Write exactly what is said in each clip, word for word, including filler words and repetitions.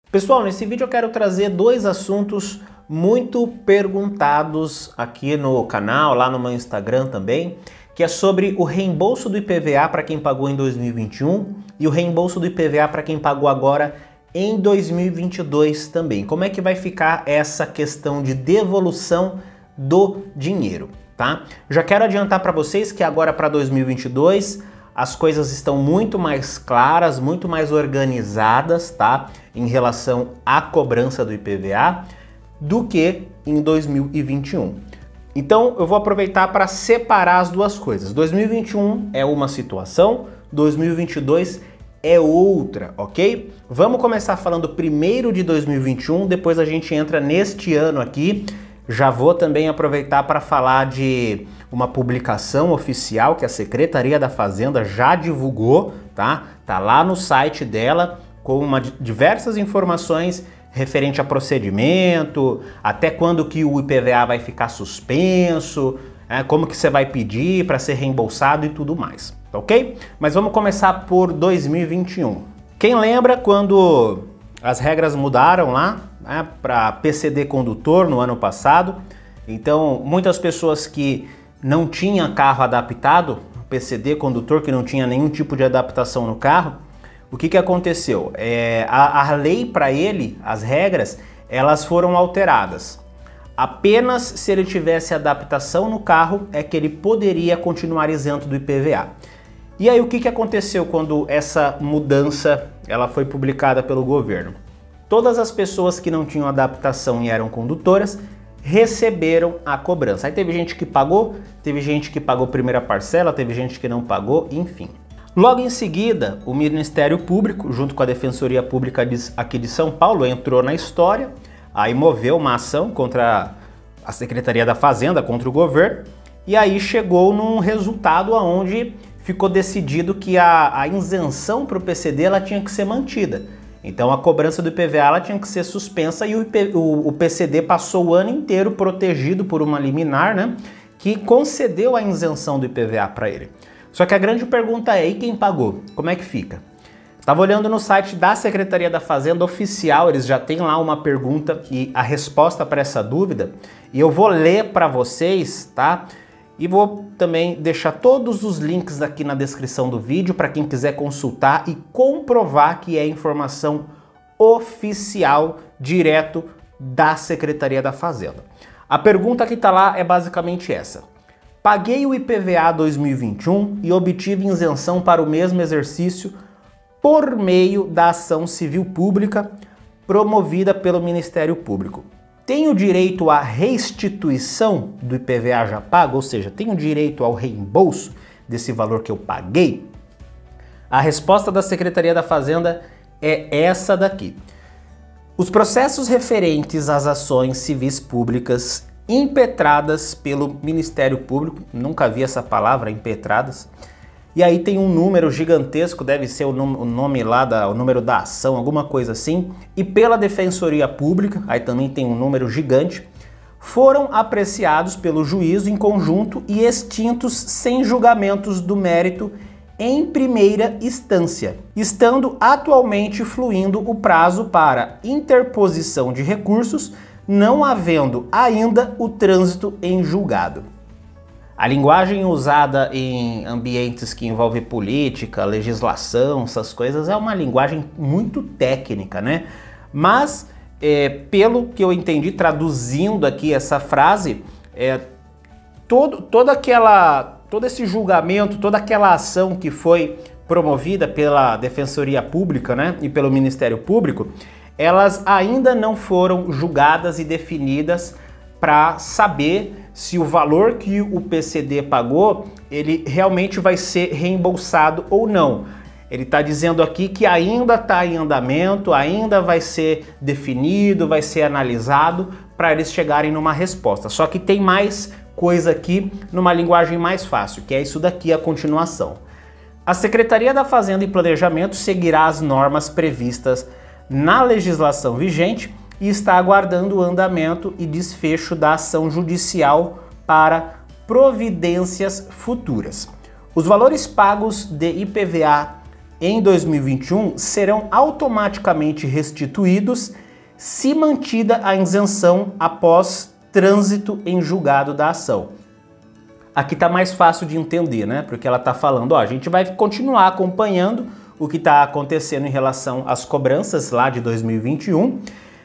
Pessoal, nesse vídeo eu quero trazer dois assuntos muito perguntados aqui no canal, lá no meu Instagram também, que é sobre o reembolso do I P V A para quem pagou em dois mil e vinte e um e o reembolso do I P V A para quem pagou agora em dois mil e vinte e dois também. Como é que vai ficar essa questão de devolução do dinheiro, tá? Já quero adiantar para vocês que agora para dois mil e vinte e dois as coisas estão muito mais claras, muito mais organizadas, tá? Em relação à cobrança do I P V A do que em dois mil e vinte e um. Então eu vou aproveitar para separar as duas coisas. dois mil e vinte e um é uma situação, dois mil e vinte e dois é outra, ok? Vamos começar falando primeiro de dois mil e vinte e um, depois a gente entra neste ano aqui. Já vou também aproveitar para falar de uma publicação oficial que a Secretaria da Fazenda já divulgou, tá? Tá lá no site dela com uma, diversas informações referente a procedimento, até quando que o I P V A vai ficar suspenso, é, como que você vai pedir para ser reembolsado e tudo mais, ok? Mas vamos começar por dois mil e vinte e um. Quem lembra quando as regras mudaram lá, né, para P C D condutor no ano passado? Então, muitas pessoas que não tinham carro adaptado, P C D condutor que não tinha nenhum tipo de adaptação no carro, o que que aconteceu? É, a, a lei para ele, as regras, elas foram alteradas. Apenas se ele tivesse adaptação no carro é que ele poderia continuar isento do I P V A. E aí o que que aconteceu quando essa mudança ela foi publicada pelo governo? Todas as pessoas que não tinham adaptação e eram condutoras receberam a cobrança. Aí teve gente que pagou, teve gente que pagou primeira parcela, teve gente que não pagou, enfim. Logo em seguida, o Ministério Público, junto com a Defensoria Pública aqui de São Paulo, entrou na história, aí moveu uma ação contra a Secretaria da Fazenda, contra o governo, e aí chegou num resultado onde ficou decidido que a, a isenção para o P C D ela tinha que ser mantida. Então a cobrança do I P V A ela tinha que ser suspensa e o, I P, o, o P C D passou o ano inteiro protegido por uma liminar, né, que concedeu a isenção do I P V A para ele. Só que a grande pergunta é, e quem pagou? Como é que fica? Estava olhando no site da Secretaria da Fazenda oficial, eles já têm lá uma pergunta e a resposta para essa dúvida, e eu vou ler para vocês, tá? E vou também deixar todos os links aqui na descrição do vídeo para quem quiser consultar e comprovar que é informação oficial direto da Secretaria da Fazenda. A pergunta que está lá é basicamente essa. Paguei o I P V A dois mil e vinte e um e obtive isenção para o mesmo exercício por meio da ação civil pública promovida pelo Ministério Público. Tenho direito à restituição do I P V A já pago, ou seja, tenho direito ao reembolso desse valor que eu paguei? A resposta da Secretaria da Fazenda é essa daqui. Os processos referentes às ações civis públicas impetradas pelo Ministério Público, nunca vi essa palavra, impetradas, e aí tem um número gigantesco, deve ser o, nome, o nome lá, da, o número da ação, alguma coisa assim, e pela Defensoria Pública, aí também tem um número gigante, foram apreciados pelo juízo em conjunto e extintos sem julgamentos do mérito em primeira instância, estando atualmente fluindo o prazo para interposição de recursos, não havendo ainda o trânsito em julgado. A linguagem usada em ambientes que envolvem política, legislação, essas coisas, é uma linguagem muito técnica, né? Mas, é, pelo que eu entendi, traduzindo aqui essa frase, é, todo, toda aquela, todo esse julgamento, toda aquela ação que foi promovida pela Defensoria Pública, né, e pelo Ministério Público, elas ainda não foram julgadas e definidas para saber se o valor que o P C D pagou, ele realmente vai ser reembolsado ou não. Ele está dizendo aqui que ainda está em andamento, ainda vai ser definido, vai ser analisado para eles chegarem numa resposta. Só que tem mais coisa aqui numa linguagem mais fácil, que é isso daqui, a continuação. A Secretaria da Fazenda e Planejamento seguirá as normas previstas na legislação vigente e está aguardando o andamento e desfecho da ação judicial para providências futuras. Os valores pagos de I P V A em dois mil e vinte e um serão automaticamente restituídos se mantida a isenção após trânsito em julgado da ação. Aqui está mais fácil de entender, né? Porque ela está falando, ó, a gente vai continuar acompanhando o que está acontecendo em relação às cobranças lá de dois mil e vinte e um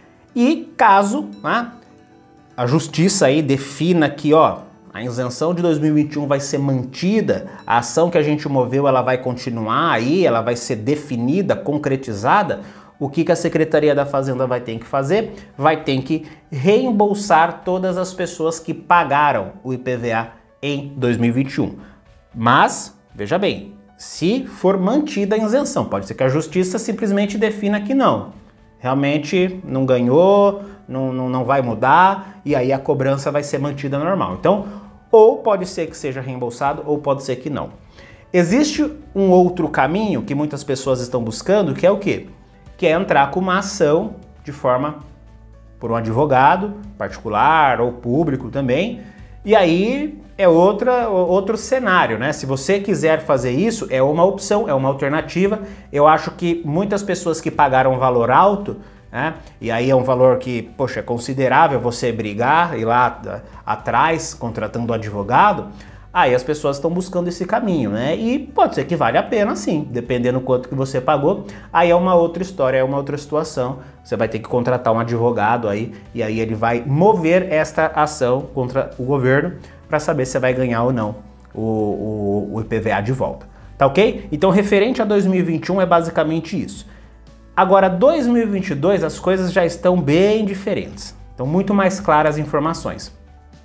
e caso, né, a justiça aí defina que, ó, a isenção de dois mil e vinte e um vai ser mantida, a ação que a gente moveu ela vai continuar aí, ela vai ser definida, concretizada, o que, que a Secretaria da Fazenda vai ter que fazer? Vai ter que reembolsar todas as pessoas que pagaram o I P V A em dois mil e vinte e um. Mas, veja bem, se for mantida a isenção, pode ser que a Justiça simplesmente defina que não. Realmente não ganhou, não, não, não vai mudar e aí a cobrança vai ser mantida normal. Então, ou pode ser que seja reembolsado ou pode ser que não. Existe um outro caminho que muitas pessoas estão buscando, que é o quê? Que é entrar com uma ação de forma por um advogado particular ou público também. E aí é outra, outro cenário, né? Se você quiser fazer isso, é uma opção, é uma alternativa. Eu acho que muitas pessoas que pagaram um valor alto, né? E aí é um valor que, poxa, é considerável você brigar, ir lá atrás contratando um advogado, aí as pessoas estão buscando esse caminho, né? E pode ser que vale a pena sim, dependendo do quanto que você pagou. Aí é uma outra história, é uma outra situação. Você vai ter que contratar um advogado aí, e aí ele vai mover esta ação contra o governo para saber se vai ganhar ou não o, o, o I P V A de volta. Tá ok? Então, referente a dois mil e vinte e um é basicamente isso. Agora, dois mil e vinte e dois, as coisas já estão bem diferentes. Estão muito mais claras as informações.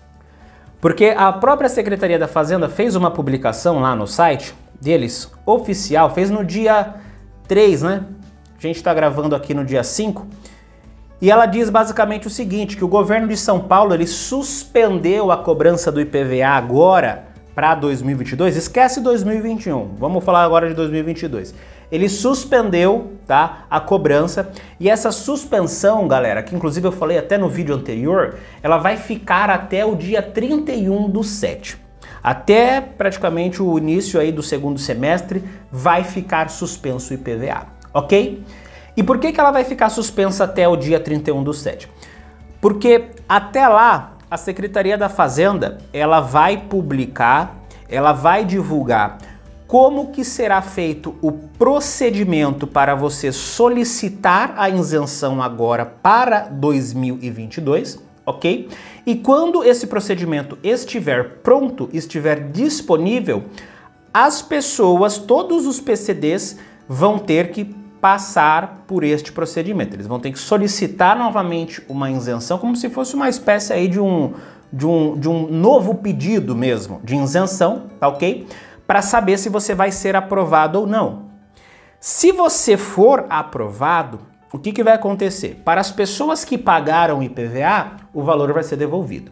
Porque a própria Secretaria da Fazenda fez uma publicação lá no site deles, oficial, fez no dia três, né? A gente está gravando aqui no dia cinco. E ela diz basicamente o seguinte, que o governo de São Paulo ele suspendeu a cobrança do I P V A agora para dois mil e vinte e dois. Esquece dois mil e vinte e um, vamos falar agora de dois mil e vinte e dois. Ele suspendeu, tá, a cobrança, e essa suspensão, galera, que inclusive eu falei até no vídeo anterior, ela vai ficar até o dia trinta e um do sete. Até praticamente o início aí do segundo semestre vai ficar suspenso o I P V A, ok? E por que que ela vai ficar suspensa até o dia trinta e um do sete? Porque até lá a Secretaria da Fazenda, ela vai publicar, ela vai divulgar como que será feito o procedimento para você solicitar a isenção agora para dois mil e vinte e dois, ok? E quando esse procedimento estiver pronto, estiver disponível, as pessoas, todos os P C Ds vão ter que passar por este procedimento. Eles vão ter que solicitar novamente uma isenção, como se fosse uma espécie aí de um, de um, de um novo pedido mesmo, de isenção, tá ok? Para saber se você vai ser aprovado ou não. Se você for aprovado, o que que vai acontecer? Para as pessoas que pagaram I P V A, o valor vai ser devolvido.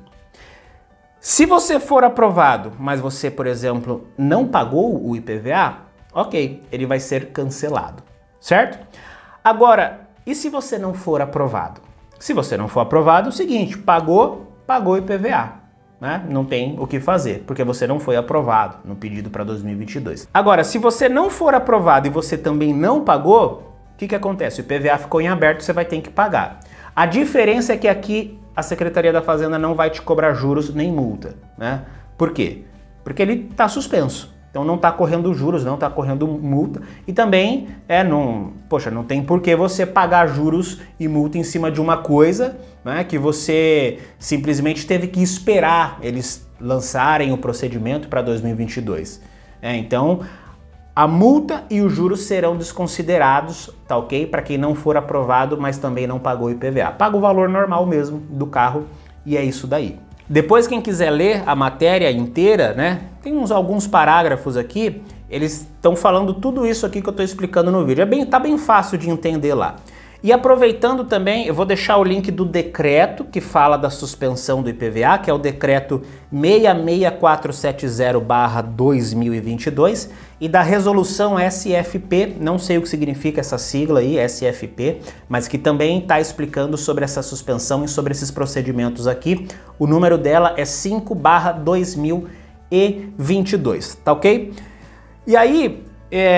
Se você for aprovado, mas você, por exemplo, não pagou o I P V A, ok, ele vai ser cancelado, certo? Agora, e se você não for aprovado? Se você não for aprovado, é o seguinte, pagou, pagou o I P V A. Né? Não tem o que fazer, porque você não foi aprovado no pedido para dois mil e vinte e dois. Agora, se você não for aprovado e você também não pagou, o que que acontece? O I P V A ficou em aberto, você vai ter que pagar. A diferença é que aqui a Secretaria da Fazenda não vai te cobrar juros nem multa, né? Por quê? Porque ele está suspenso. Então não está correndo juros, não está correndo multa. E também, é, não, poxa, não tem por que você pagar juros e multa em cima de uma coisa, né, que você simplesmente teve que esperar eles lançarem o procedimento para dois mil e vinte e dois. É, então, a multa e os juros serão desconsiderados, tá ok? Para quem não for aprovado, mas também não pagou I P V A. Paga o valor normal mesmo do carro e é isso daí. Depois, quem quiser ler a matéria inteira, né, tem uns alguns parágrafos aqui, eles estão falando tudo isso aqui que eu estou explicando no vídeo. É bem, tá bem fácil de entender lá. E aproveitando também, eu vou deixar o link do decreto que fala da suspensão do I P V A, que é o decreto seis seis quatro sete zero barra dois mil e vinte e dois, e da resolução S F P, não sei o que significa essa sigla aí, S F P, mas que também está explicando sobre essa suspensão e sobre esses procedimentos aqui. O número dela é cinco barra dois mil e vinte e dois, tá ok? E aí, é,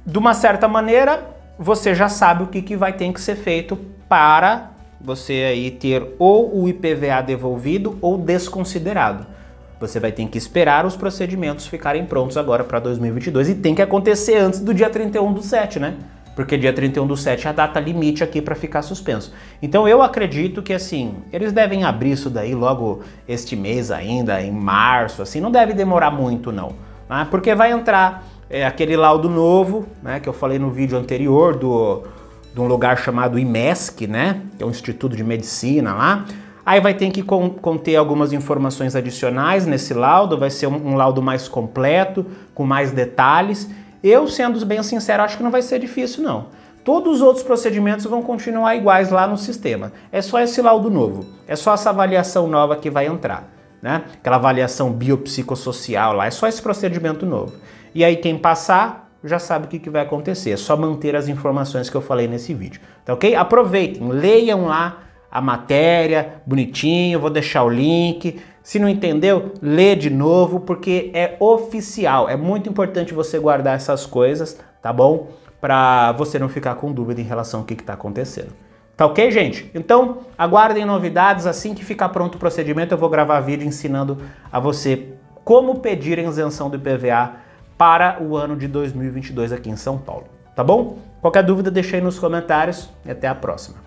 de uma certa maneira, você já sabe o que, que vai ter que ser feito para você aí ter ou o I P V A devolvido ou desconsiderado. Você vai ter que esperar os procedimentos ficarem prontos agora para dois mil e vinte e dois e tem que acontecer antes do dia trinta e um do sete, né? Porque dia trinta e um do sete é a data limite aqui para ficar suspenso. Então eu acredito que assim, eles devem abrir isso daí logo este mês ainda, em março, assim, não deve demorar muito não, né? Porque vai entrar é, aquele laudo novo, né, que eu falei no vídeo anterior do, de um lugar chamado IMESC, né, que é um Instituto de Medicina lá. Aí vai ter que conter algumas informações adicionais nesse laudo, vai ser um, um laudo mais completo, com mais detalhes. Eu, sendo bem sincero, acho que não vai ser difícil, não. Todos os outros procedimentos vão continuar iguais lá no sistema. É só esse laudo novo, é só essa avaliação nova que vai entrar, né? Aquela avaliação biopsicossocial lá, é só esse procedimento novo. E aí quem passar já sabe o que, que vai acontecer, é só manter as informações que eu falei nesse vídeo, tá ok? Aproveitem, leiam lá a matéria, bonitinho, vou deixar o link. Se não entendeu, lê de novo, porque é oficial. É muito importante você guardar essas coisas, tá bom? Para você não ficar com dúvida em relação ao que está acontecendo. Tá ok, gente? Então, aguardem novidades. Assim que ficar pronto o procedimento, eu vou gravar vídeo ensinando a você como pedir a isenção do I P V A para o ano de dois mil e vinte e dois aqui em São Paulo. Tá bom? Qualquer dúvida, deixa aí nos comentários e até a próxima.